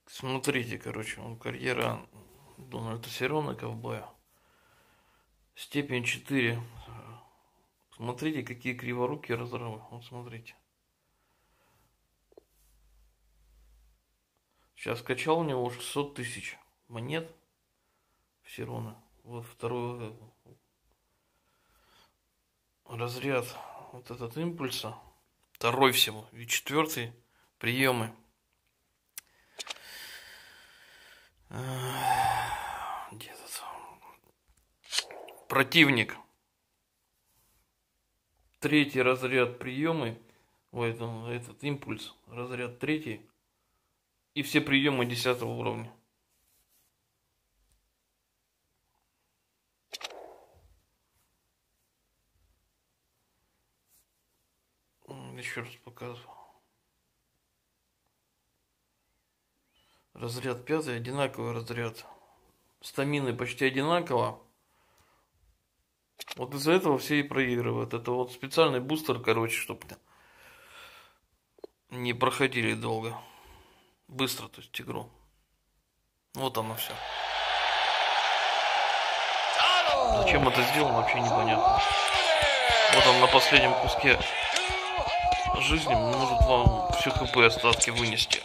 Смотрите, короче, карьера Дональда Серрона, ковбоя. Степень 4. Смотрите, какие криворукие разрывы. Вот смотрите. Сейчас качал у него 600 тысяч монет в Серрона. Вот второй разряд вот этот импульса. Второй всего. И четвертый приемы. Где этот противник? Третий разряд приемы. Ой, этот импульс. Разряд третий. И все приемы 10 уровня. Еще раз показываю. Разряд 5, одинаковый разряд. Стамины почти одинаково. Вот из-за этого все и проигрывают. Это вот специальный бустер, короче, чтобы не проходили долго. Быстро, то есть игру. Вот оно все. Зачем это сделано, вообще непонятно. Вот он на последнем куске жизни может вам все хп остатки вынести.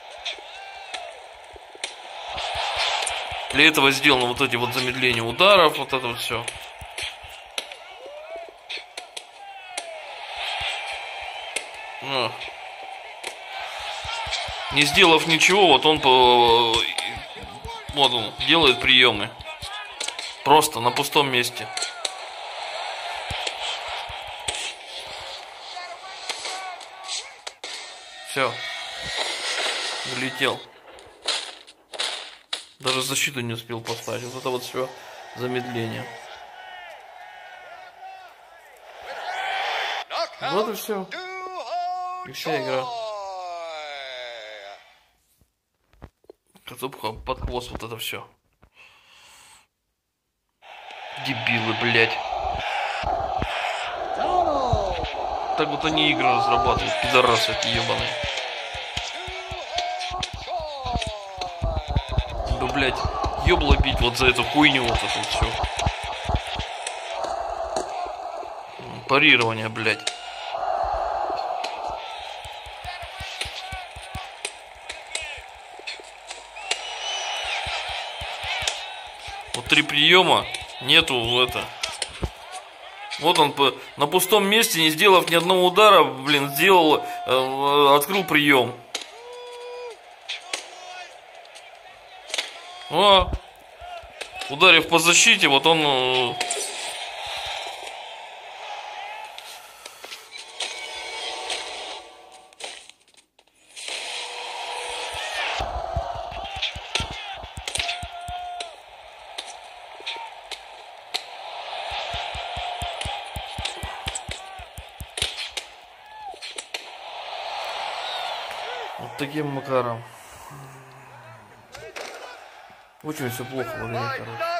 Для этого сделано вот эти вот замедления ударов, вот это вот все. Не сделав ничего, вот он делает приемы. Просто на пустом месте. Все. Улетел. Даже защиту не успел поставить. Вот это вот все замедление. Вот и все. И вся игра. Котопка под хвост, вот это все. Дебилы, блядь. Так вот они игры разрабатывают, пидорасы эти ебаные. Да, блядь, ёбло бить вот за эту хуйню, вот это вот все. Парирование, блядь. Вот 3 приема, нету это. Вот он на пустом месте, не сделав ни одного удара, блин, сделал, открыл прием. Ударив по защите, вот он... Вот таким макаром. Очень все плохо в игре, короче.